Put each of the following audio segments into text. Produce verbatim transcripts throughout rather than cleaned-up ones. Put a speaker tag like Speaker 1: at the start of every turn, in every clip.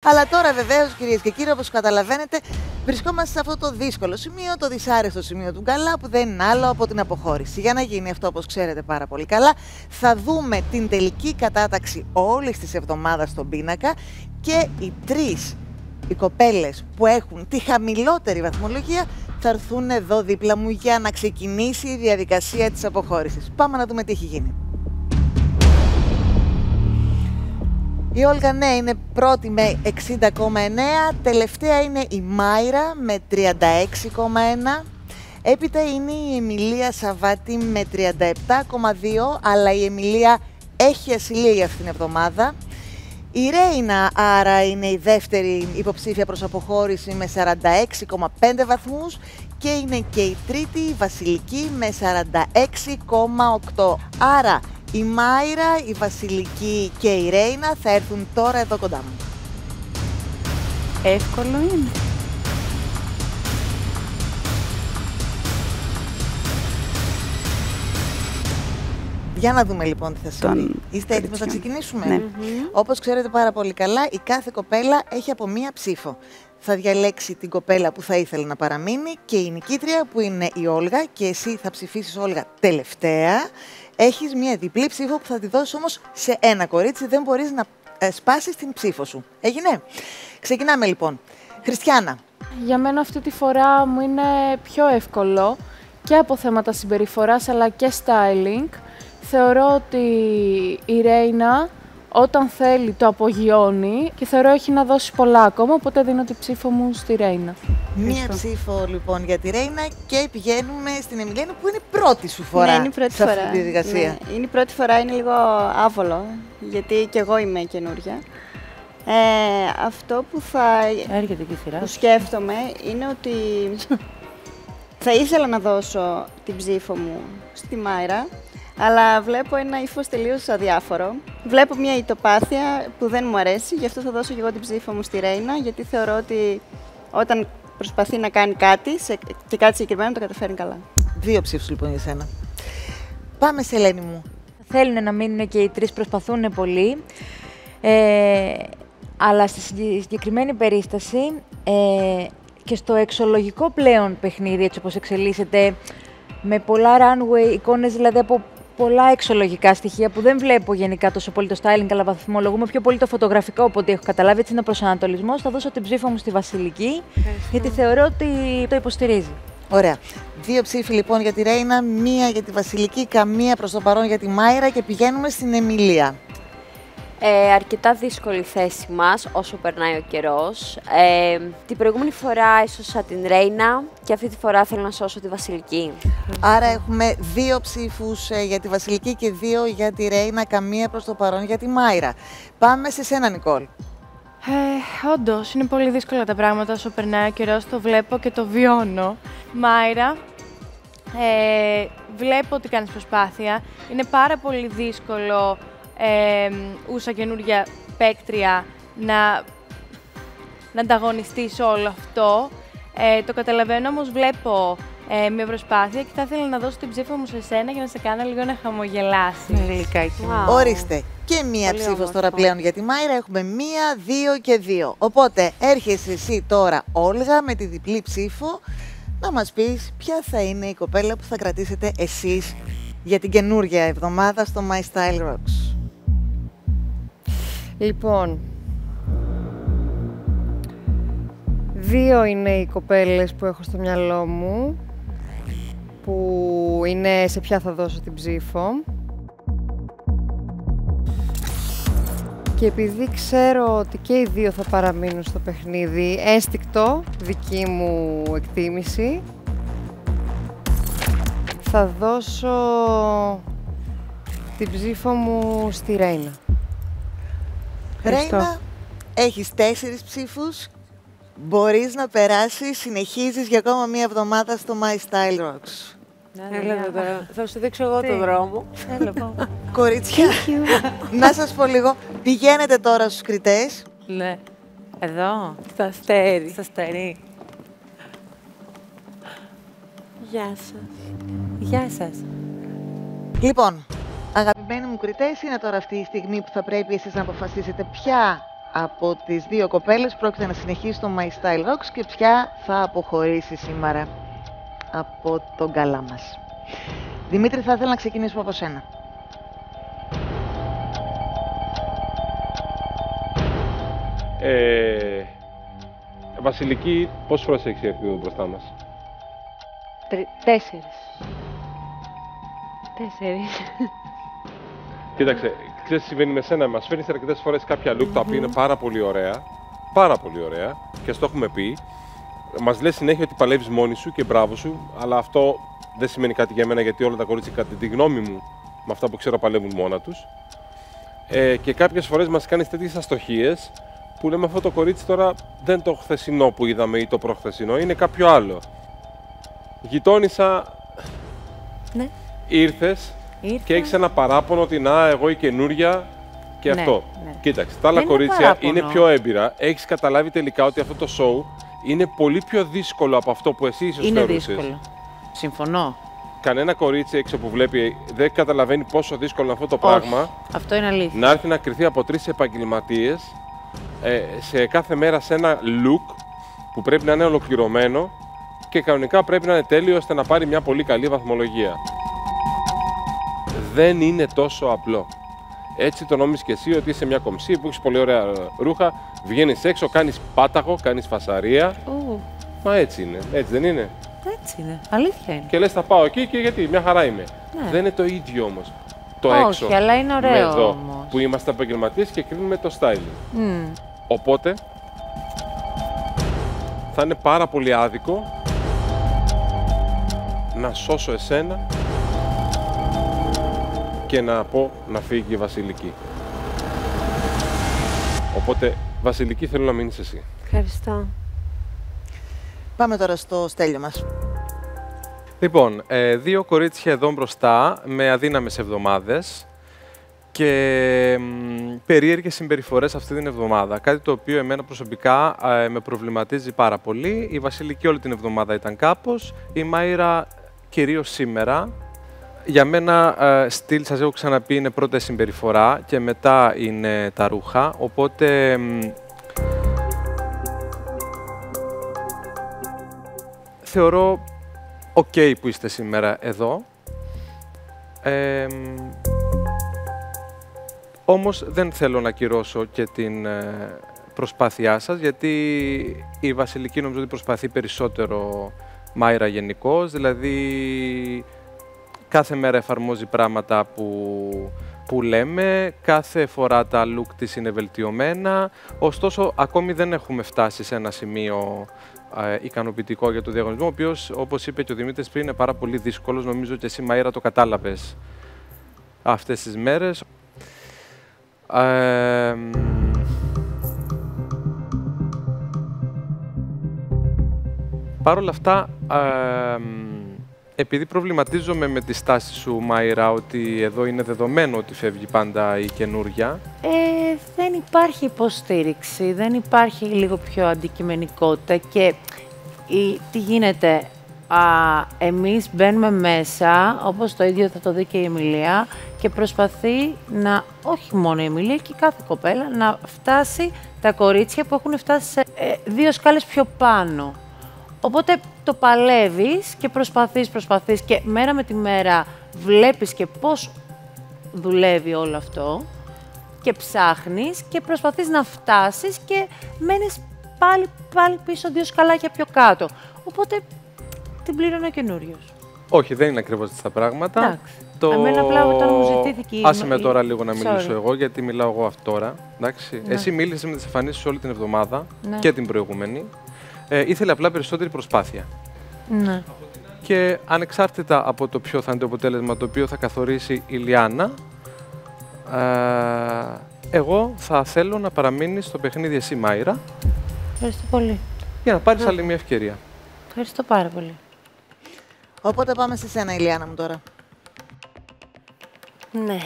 Speaker 1: Αλλά τώρα βεβαίως, κυρίες και κύριοι, όπως καταλαβαίνετε, βρισκόμαστε σε αυτό το δύσκολο σημείο, το δυσάρεστο σημείο του γκαλά, που δεν είναι άλλο από την αποχώρηση. Για να γίνει αυτό, όπως ξέρετε πάρα πολύ καλά, θα δούμε την τελική κατάταξη όλης της εβδομάδας στον πίνακα και οι τρεις οι κοπέλες που έχουν τη χαμηλότερη βαθμολογία θα έρθουν εδώ δίπλα μου για να ξεκινήσει η διαδικασία της αποχώρησης. Πάμε να δούμε τι έχει γίνει. Η Όλγα, ναι, είναι πρώτη με εξήντα κόμμα εννέα, τελευταία είναι η Μάιρα με τριάντα έξι κόμμα ένα, έπειτα είναι η Εμιλία Σαββάτη με τριάντα επτά κόμμα δύο, αλλά η Εμιλία έχει ασυλία για αυτήν την εβδομάδα. Η Ρέινα, άρα, είναι η δεύτερη υποψήφια προς αποχώρηση με σαράντα έξι κόμμα πέντε βαθμούς και είναι και η τρίτη, η Βασιλική, με σαράντα έξι κόμμα οκτώ. Άρα, η Μάιρα, η Βασιλική και η Ρέινα θα έρθουν τώρα εδώ κοντά μου.
Speaker 2: Εύκολο είναι.
Speaker 1: Για να δούμε λοιπόν τι θα συμβεί. Τον... Είστε έτοιμοι να ξεκινήσουμε?
Speaker 2: Ναι.
Speaker 1: Mm-hmm. Όπως ξέρετε πάρα πολύ καλά, η κάθε κοπέλα έχει από μία ψήφο. Θα διαλέξει την κοπέλα που θα ήθελε να παραμείνει και η νικήτρια που είναι η Όλγα, και εσύ θα ψηφίσεις, Όλγα, τελευταία. Έχεις μία διπλή ψήφο που θα τη δώσεις όμως σε ένα κορίτσι, δεν μπορείς να ε, σπάσεις την ψήφο σου. Έγινε? Ξεκινάμε λοιπόν. Χριστιανά.
Speaker 3: Για μένα αυτή τη φορά μου είναι πιο εύκολο και από θέματα συμπεριφοράς αλλά και styling. Θεωρώ ότι η Ρέινα όταν θέλει το απογειώνει και θεωρώ έχει να δώσει πολλά ακόμα, οπότε δίνω τη ψήφο μου στη Ρέινα.
Speaker 1: Μία ψήφο λοιπόν για τη Ρέινα και πηγαίνουμε στην Εμιλένα που είναι η πρώτη σου φορά.
Speaker 4: Ναι, είναι η πρώτη
Speaker 1: σε
Speaker 4: φορά.
Speaker 1: Αυτή τη διαδικασία.
Speaker 4: Ναι, είναι η πρώτη φορά, είναι λίγο άβολο, γιατί και εγώ είμαι καινούρια. Ε, αυτό που θα
Speaker 2: Έρχεται και η σειρά.
Speaker 4: που σκέφτομαι είναι ότι θα ήθελα να δώσω την ψήφο μου στη Μάιρα, αλλά βλέπω ένα ύφος τελείως αδιάφορο. Βλέπω μια ητοπάθεια που δεν μου αρέσει, γι' αυτό θα δώσω και εγώ την ψήφο μου στη Ρέινα, γιατί θεωρώ ότι όταν προσπαθεί να κάνει κάτι σε, και κάτι συγκεκριμένο το καταφέρνει καλά.
Speaker 1: Δύο ψήφους λοιπόν για σένα. Πάμε σε Ελένη μου.
Speaker 5: Θέλουν να μείνουν και οι τρεις, προσπαθούν πολύ. Ε, αλλά στη συγκεκριμένη περίσταση ε, και στο εξολογικό πλέον παιχνίδι, έτσι όπως εξελίσσεται, με πολλά runway, εικόνες δηλαδή από πολλά εξολογικά στοιχεία που δεν βλέπω γενικά τόσο πολύ το styling, αλλά βαθμολογούμε πιο πολύ το φωτογραφικό, οπότε έχω καταλάβει, έτσι είναι ο προσανατολισμός. Θα δώσω την ψήφο μου στη Βασιλική, Ευχαριστώ. γιατί θεωρώ ότι το υποστηρίζει.
Speaker 1: Ωραία. Δύο ψήφοι λοιπόν για τη Ρέινα, μία για τη Βασιλική, καμία προς το παρόν για τη Μάιρα και πηγαίνουμε στην Εμιλία.
Speaker 6: Ε, αρκετά δύσκολη θέση μας όσο περνάει ο καιρός. Ε, την προηγούμενη φορά έσωσα την Ρέινα και αυτή τη φορά θέλω να σώσω τη Βασιλική.
Speaker 1: Άρα έχουμε δύο ψήφους ε, για τη Βασιλική και δύο για τη Ρέινα, καμία προς το παρόν για τη Μάιρα. Πάμε σε σένα, Νικόλ.
Speaker 3: Ε, όντως, είναι πολύ δύσκολα τα πράγματα όσο περνάει ο καιρός, το βλέπω και το βιώνω. Μάιρα, ε, βλέπω ότι κάνεις προσπάθεια. Είναι πάρα πολύ δύσκολο Ε, ούσα καινούργια παίκτρια να, να ανταγωνιστείς όλο αυτό. Ε, το καταλαβαίνω, όμως βλέπω ε, μια προσπάθεια και θα ήθελα να δώσω την ψήφο μου σε σένα για να σε κάνω λίγο να χαμογελάσεις.
Speaker 1: Wow. Ορίστε. Και μία ψήφος τώρα πλέον για τη Μάιρα. Έχουμε μία, δύο και δύο. Οπότε έρχεσαι εσύ τώρα, Όλγα, με τη διπλή ψήφο να μας πεις ποια θα είναι η κοπέλα που θα κρατήσετε εσείς για την καινούργια εβδομάδα στο My Style Rocks.
Speaker 7: Λοιπόν, δύο είναι οι κοπέλες που έχω στο μυαλό μου, που είναι σε ποια θα δώσω την ψήφο. Και επειδή ξέρω ότι και οι δύο θα παραμείνουν στο παιχνίδι, ένστικτο, δική μου εκτίμηση, θα δώσω την ψήφο μου στη Ρέινα.
Speaker 1: Ρέινα, έχεις τέσσερις ψήφους, μπορείς να περάσεις, συνεχίζεις για ακόμα μία εβδομάδα στο My Style Rocks.
Speaker 2: Έλα τώρα, θα σου δείξω εγώ τον δρόμο.
Speaker 1: Κορίτσια, να σας πω λίγο, πηγαίνετε τώρα στους κριτές.
Speaker 2: Ναι, εδώ, στα αστέρι. Στα αστέρι. Γεια σας. Γεια σας.
Speaker 1: Λοιπόν, αγαπημένοι μου κριτές, είναι τώρα αυτή η στιγμή που θα πρέπει εσείς να αποφασίσετε ποια από τις δύο κοπέλες πρόκειται να συνεχίσει το My Style Rocks και ποια θα αποχωρήσει σήμερα από τον γκάλα μας. Δημήτρη, θα ήθελα να ξεκινήσουμε από σένα.
Speaker 8: Ε, Βασιλική, πόσες φορές έχεις έρθει εδώ μπροστά μας?
Speaker 2: Τρι... Τέσσερις. Τέσσερις.
Speaker 8: Κοίταξε, ξέρεις τι συμβαίνει με σένα, μας φέρνεις αρκετές φορές κάποια look, mm-hmm. τα οποία είναι πάρα πολύ ωραία, πάρα πολύ ωραία και στο έχουμε πει. Μας λες συνέχεια ότι παλεύεις μόνη σου και μπράβο σου, αλλά αυτό δεν σημαίνει κάτι για μένα, γιατί όλα τα κορίτσια, κατά τη γνώμη μου, με αυτά που ξέρω παλεύουν μόνα τους. Ε, και κάποιες φορές μας κάνεις τέτοιες αστοχίες που λέμε αυτό το κορίτσι τώρα δεν το χθεσινό που είδαμε ή το προχθεσινό, είναι κάποιο άλλο. Γειτόνισσα,
Speaker 2: ναι.
Speaker 8: ήρθες
Speaker 2: Ήρθα.
Speaker 8: και έχεις ένα παράπονο ότι να, εγώ η καινούρια και
Speaker 2: ναι,
Speaker 8: αυτό.
Speaker 2: Ναι.
Speaker 8: Κοίταξε, τα άλλα
Speaker 2: δεν
Speaker 8: κορίτσια
Speaker 2: είναι,
Speaker 8: είναι πιο έμπειρα. Έχεις καταλάβει τελικά ότι αυτό το show είναι πολύ πιο δύσκολο από αυτό που εσύ ίσως
Speaker 2: είναι
Speaker 8: θεωρούσες.
Speaker 2: δύσκολο. Συμφωνώ.
Speaker 8: Κανένα κορίτσι έξω που βλέπει δεν καταλαβαίνει πόσο δύσκολο είναι αυτό το
Speaker 2: Όχι.
Speaker 8: πράγμα.
Speaker 2: Αυτό είναι αλήθεια.
Speaker 8: Να έρθει να κρυθεί από τρεις επαγγελματίες ε, σε κάθε μέρα σε ένα look που πρέπει να είναι ολοκληρωμένο και κανονικά πρέπει να είναι τέλειο ώστε να πάρει μια πολύ καλή βαθμολογία. Δεν είναι τόσο απλό. Έτσι το νόμιζες και εσύ ότι είσαι μια κομψή που έχεις πολύ ωραία ρούχα, βγαίνεις έξω, κάνεις πάταγο, κάνεις φασαρία.
Speaker 2: Ου.
Speaker 8: Μα έτσι είναι, έτσι δεν είναι?
Speaker 2: Έτσι είναι, αλήθεια είναι.
Speaker 8: Και λες θα πάω εκεί και γιατί, μια χαρά είμαι.
Speaker 2: Ναι.
Speaker 8: Δεν είναι το ίδιο όμως. Το
Speaker 2: Όχι,
Speaker 8: έξω.
Speaker 2: αλλά είναι ωραίο
Speaker 8: με εδώ,
Speaker 2: όμως.
Speaker 8: που είμαστε επαγγελματίες και κρίνουμε το styling.
Speaker 2: Mm.
Speaker 8: Οπότε, θα είναι πάρα πολύ άδικο να σώσω εσένα και να πω να φύγει η Βασιλική. Οπότε, Βασιλική, θέλω να μείνεις εσύ.
Speaker 6: Ευχαριστώ.
Speaker 1: Πάμε τώρα στο Στέλιο μας.
Speaker 9: Λοιπόν, ε, δύο κορίτσια εδώ μπροστά με αδύναμες εβδομάδες και μ, περίεργες συμπεριφορές αυτή την εβδομάδα. Κάτι το οποίο εμένα προσωπικά ε, με προβληματίζει πάρα πολύ. Η Βασιλική όλη την εβδομάδα ήταν κάπως, η Μάιρα κυρίως σήμερα. Για μένα ε, στυλ, σας έχω ξαναπεί, είναι πρώτα η συμπεριφορά και μετά είναι τα ρούχα, οπότε μ, θεωρώ οκ okay που είστε σήμερα εδώ. Ε, όμως δεν θέλω να ακυρώσω και την ε, προσπάθειά σας, γιατί η Βασιλική νομίζω ότι προσπαθεί περισσότερο Μάιρα γενικώς, δηλαδή κάθε μέρα εφαρμόζει πράγματα που, που λέμε, κάθε φορά τα look της είναι βελτιωμένα, ωστόσο ακόμη δεν έχουμε φτάσει σε ένα σημείο ε, ικανοποιητικό για το διαγωνισμό, ο οποίος, όπως είπε και ο Δημήτρης πριν, είναι πάρα πολύ δύσκολος. Νομίζω και εσύ, Μαΐρα, το κατάλαβες αυτές τις μέρες. Ε, Παρ' όλα αυτά, ε, επειδή προβληματίζομαι με τη στάση σου, Μάιρα, ότι εδώ είναι δεδομένο ότι φεύγει πάντα η καινούρια.
Speaker 2: Ε, δεν υπάρχει υποστήριξη, δεν υπάρχει λίγο πιο αντικειμενικότητα και η, τι γίνεται, α, εμείς μπαίνουμε μέσα, όπως το ίδιο θα το δει και η Εμιλία, και προσπαθεί να, όχι μόνο η Εμιλία και κάθε κοπέλα, να φτάσει τα κορίτσια που έχουν φτάσει σε ε, δύο σκάλες πιο πάνω. Οπότε το παλεύεις και προσπαθείς, προσπαθείς και μέρα με τη μέρα βλέπεις και πώς δουλεύει όλο αυτό και ψάχνεις και προσπαθείς να φτάσεις και μένεις πάλι, πάλι πίσω δύο σκαλάκια πιο κάτω. Οπότε την πλήρωνε καινούριος.
Speaker 9: Όχι, δεν είναι ακριβώς έτσι τα πράγματα.
Speaker 2: Εντάξει.
Speaker 9: Το...
Speaker 2: Εμένα απλά όταν μου ζητήθηκε...
Speaker 9: Άσε με τώρα λίγο να
Speaker 2: Sorry.
Speaker 9: μιλήσω εγώ, γιατί μιλάω εγώ αυτό τώρα. Εντάξει.
Speaker 2: Ναι.
Speaker 9: Εσύ μίλησες με τις εμφανίσεις όλη την εβδομάδα
Speaker 2: Ναι.
Speaker 9: και την προηγούμενη. Ε, ήθελε απλά περισσότερη προσπάθεια.
Speaker 2: Ναι.
Speaker 9: Και ανεξάρτητα από το ποιο θα είναι το αποτέλεσμα το οποίο θα καθορίσει η Λιάννα, ε, εγώ θα θέλω να παραμείνεις στο παιχνίδι εσύ, Μάιρα,
Speaker 2: Ευχαριστώ πολύ.
Speaker 9: για να πάρεις άλλη μια ευκαιρία.
Speaker 2: Ευχαριστώ πάρα πολύ.
Speaker 1: Οπότε πάμε σε σένα, Ηλιάνα μου, τώρα.
Speaker 6: Ναι.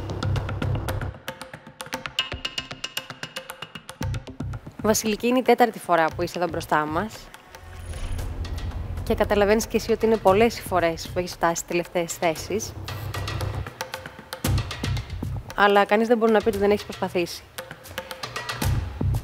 Speaker 6: Βασιλική, είναι η τέταρτη φορά που είσαι εδώ μπροστά μας. Και καταλαβαίνεις και εσύ ότι είναι πολλές οι φορές που έχεις φτάσει στις τελευταίες θέσεις. Αλλά κανείς δεν μπορεί να πει ότι δεν έχεις προσπαθήσει.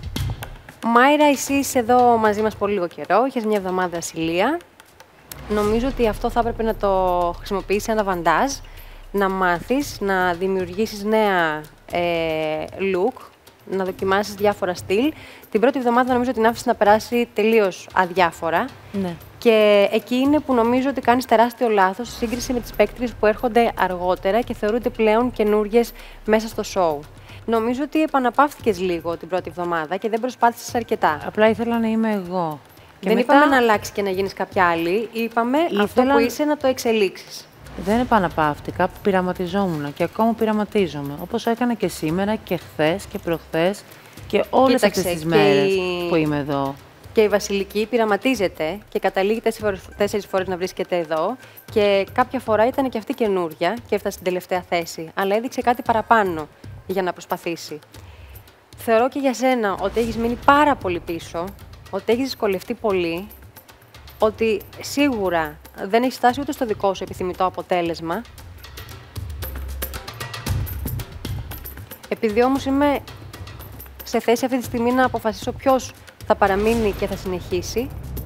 Speaker 10: Μάιρα, εσύ είσαι εδώ μαζί μας πολύ λίγο καιρό, έχεις μια εβδομάδα ασυλία. Νομίζω ότι αυτό θα έπρεπε να το χρησιμοποιήσεις σαν αβαντάζ, να μάθεις, να δημιουργήσεις νέα ε, look, να δοκιμάσεις διάφορα στυλ. Την πρώτη εβδομάδα νομίζω ότι την άφησες να περάσει τελείως αδιάφορα.
Speaker 2: Ναι.
Speaker 10: Και εκεί είναι που νομίζω ότι κάνεις τεράστιο λάθος σε σύγκριση με τις παίκτριες που έρχονται αργότερα και θεωρούνται πλέον καινούριες μέσα στο show. Νομίζω ότι επαναπαύθηκες λίγο την πρώτη εβδομάδα και δεν προσπάθησες αρκετά.
Speaker 2: Απλά ήθελα να είμαι εγώ. Και
Speaker 10: δεν
Speaker 2: μετά...
Speaker 10: είπαμε να αλλάξει και να γίνεις κάποια άλλη. Είπαμε
Speaker 2: Ήθελα...
Speaker 10: αυτό που είσαι να το εξελίξεις.
Speaker 2: Δεν επαναπαύτηκα, πειραματιζόμουν και ακόμα πειραματίζομαι. Όπως έκανα και σήμερα και χθες και προχθές και όλες
Speaker 10: Κοίταξε,
Speaker 2: αυτές τις μέρες
Speaker 10: η...
Speaker 2: που είμαι εδώ.
Speaker 10: Και η Βασιλική πειραματίζεται και καταλήγει τέσσερις φορές να βρίσκεται εδώ. Και κάποια φορά ήταν και αυτή καινούρια και έφτασε στην τελευταία θέση. Αλλά έδειξε κάτι παραπάνω για να προσπαθήσει. Θεωρώ και για σένα ότι έχεις μείνει πάρα πολύ πίσω, ότι έχεις δυσκολευτεί πολύ, ότι σίγουρα δεν έχεις φτάσει ούτε στο δικό σου επιθυμητό αποτέλεσμα. Επειδή όμως είμαι σε θέση αυτή τη στιγμή να αποφασίσω ποιος θα παραμείνει και θα συνεχίσει,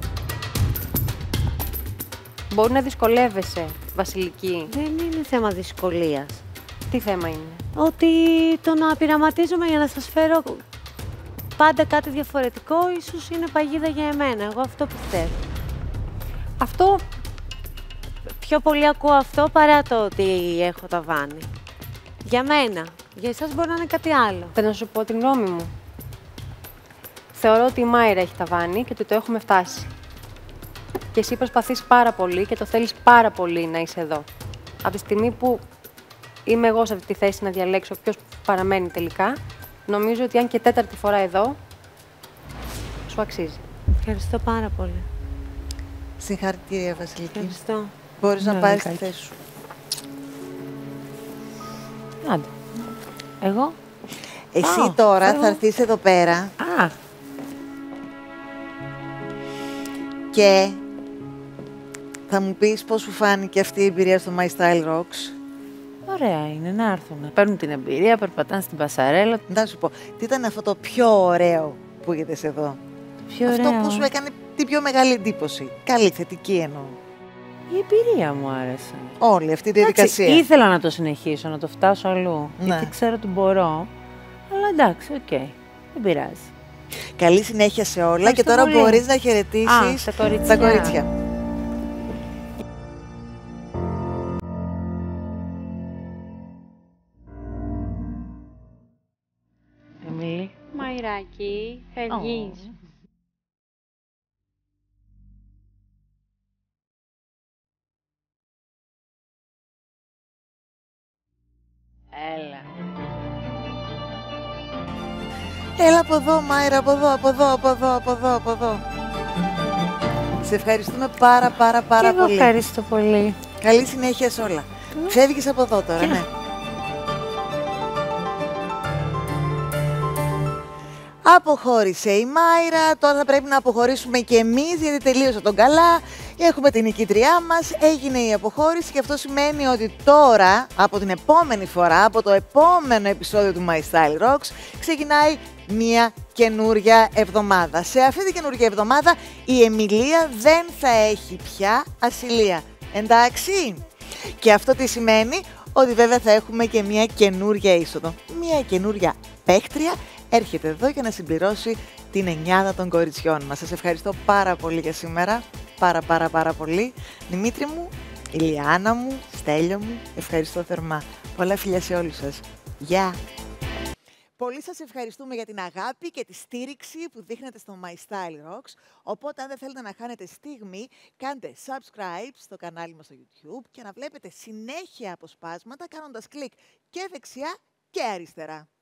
Speaker 10: μπορεί να δυσκολεύεσαι, Βασιλική.
Speaker 11: Δεν είναι θέμα δυσκολίας.
Speaker 10: Τι θέμα είναι?
Speaker 11: Ότι το να πειραματίζομαι για να σας φέρω πάντα κάτι διαφορετικό, ίσως είναι παγίδα για εμένα. Εγώ αυτό πιστεύω.
Speaker 10: Αυτό...
Speaker 11: Πιο πολύ ακούω αυτό παρά το ότι έχω ταβάνι. Για μένα. Για εσάς μπορεί να είναι κάτι άλλο.
Speaker 10: Θέλω να σου πω την γνώμη μου. Θεωρώ ότι η Μάιρα έχει ταβάνι και ότι το έχουμε φτάσει. Και εσύ προσπαθείς πάρα πολύ και το θέλεις πάρα πολύ να είσαι εδώ. Από τη στιγμή που είμαι εγώ σε αυτή τη θέση να διαλέξω ποιος παραμένει τελικά, νομίζω ότι αν και τέταρτη φορά εδώ, σου αξίζει.
Speaker 11: Ευχαριστώ πάρα πολύ.
Speaker 1: Συγχαρητήρια, Βασιλική.
Speaker 11: Ευχαριστώ.
Speaker 1: Μπορείς
Speaker 2: Ναι,
Speaker 1: να πάρεις τη
Speaker 2: Λεκάκη.
Speaker 1: θέση σου.
Speaker 2: Άντε. Εγώ.
Speaker 1: Εσύ
Speaker 2: Πάω,
Speaker 1: τώρα
Speaker 2: φεύγω.
Speaker 1: θα έρθεις εδώ πέρα
Speaker 2: Α,
Speaker 1: και θα μου πεις πώς σου φάνηκε αυτή η εμπειρία στο My Style Rocks.
Speaker 2: ωραία είναι να έρθουν. Παίρνουν την εμπειρία, περπατάνε στην πασαρέλα.
Speaker 1: Να σου πω, τι ήταν αυτό το πιο ωραίο που είδες εδώ?
Speaker 2: Πιο
Speaker 1: Αυτό
Speaker 2: ωραίο.
Speaker 1: που σου έκανε την πιο μεγάλη εντύπωση. Καλή, θετική εννοώ.
Speaker 2: Η εμπειρία μου άρεσε.
Speaker 1: Όλη αυτή η
Speaker 2: Εντάξει,
Speaker 1: διαδικασία.
Speaker 2: ήθελα να το συνεχίσω, να το φτάσω αλλού.
Speaker 1: Ναι.
Speaker 2: Γιατί ξέρω ότι μπορώ. Αλλά εντάξει, οκ. Δεν πειράζει.
Speaker 1: Καλή συνέχεια σε όλα.
Speaker 2: Ευχαριστώ
Speaker 1: Και τώρα
Speaker 2: πολύ.
Speaker 1: μπορείς να χαιρετήσεις
Speaker 2: Α, τα κορίτσια.
Speaker 1: τα κορίτσια.
Speaker 2: Εμίλη.
Speaker 6: Μαϊράκι, φεύγεις.
Speaker 2: Έλα.
Speaker 1: Έλα από εδώ, Μάιρα, από εδώ, από εδώ, από εδώ, από εδώ, από εδώ. Σε ευχαριστούμε πάρα πάρα πάρα
Speaker 2: Και εγώ
Speaker 1: πολύ.
Speaker 2: ευχαριστώ πολύ.
Speaker 1: Καλή συνέχεια σε όλα. Φεύγεις από εδώ τώρα, ναι. Αποχώρησε η Μάιρα, τώρα θα πρέπει να αποχωρήσουμε και εμείς γιατί τελείωσε τον καλά. Έχουμε την νικήτριά μας, έγινε η αποχώρηση και αυτό σημαίνει ότι τώρα, από την επόμενη φορά, από το επόμενο επεισόδιο του My Style Rocks, ξεκινάει μία καινούρια εβδομάδα. Σε αυτή την καινούρια εβδομάδα η Εμιλία δεν θα έχει πια ασυλία. Εντάξει? Και αυτό τι σημαίνει? Ότι βέβαια θα έχουμε και μία καινούρια είσοδο. Μία καινούρια παίκτρια έρχεται εδώ για να συμπληρώσει την εννιάδα των κοριτσιών μας. Σας ευχαριστώ πάρα πολύ για σήμερα. Πάρα πάρα πάρα πολύ. Δημήτρη μου, Ηλιάνα μου, Στέλιο μου, ευχαριστώ θερμά. Πολλά φιλιά σε όλους σας. Γεια! Πολύ σας ευχαριστούμε για την αγάπη και τη στήριξη που δείχνετε στο My Style Rocks. Οπότε αν δεν θέλετε να χάνετε στιγμή, κάντε subscribe στο κανάλι μας στο YouTube και να βλέπετε συνέχεια αποσπάσματα κάνοντας κλικ και δεξιά και αριστερά.